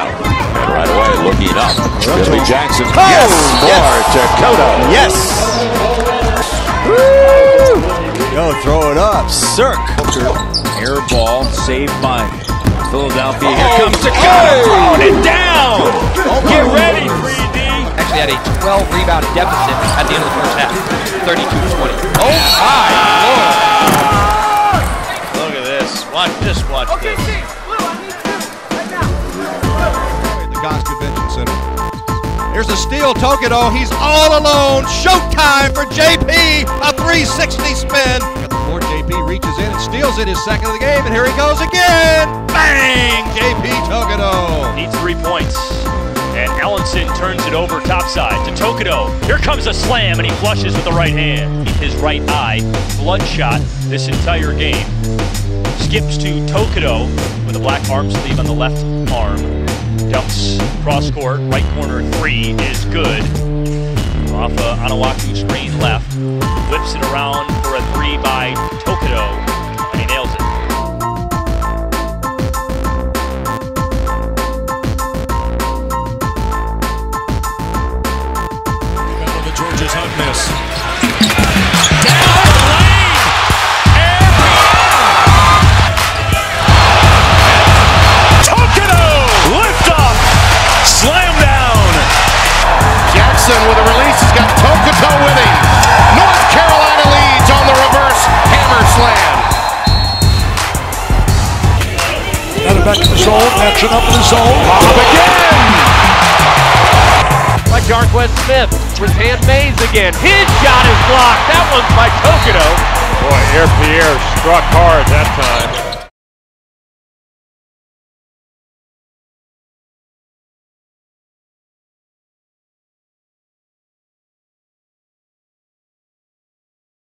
And right away, looking up. Billy Jackson. Oh, Yes! yes. More to Cotto. Yes! Woo! Go throw it up. Cirque. Air ball saved by Philadelphia. Here Oh, comes Cotto. hey! Throwing it down. Get ready, 3D. Actually had a 12-rebound deficit at the end of the first half. 32-20. Oh my Lord! Look at this. Watch this. Watch this. The Goss Convention Center. Here's a steal, Tokido. He's all alone. Showtime for JP. A 360 spin. Got the floor. JP reaches in and steals it. His second of the game, and here he goes again. Bang! JP Tokido. Needs 3 points. And Ellenson turns it over topside to Tokido. Here comes a slam, and he flushes with the right hand. His right eye, bloodshot this entire game. Skips to Tokido with a black arm sleeve on the left arm. Dumps cross court, right corner three is good. Off a Anawaku screen left. Whips it around for a three by Tokido, and he nails it. George's Hunt miss. Down the lane! And Tokido! Lift off! Slam down! Jackson with a release. He's got Tokido with him. North Carolina leads on the reverse hammer slam. Got it back to the zone. Action up in the zone. Bob again. By Jarquez Smith with hand Mays again. His shot is blocked. That one's by Tokido. Boy, Air Pierre struck hard that time.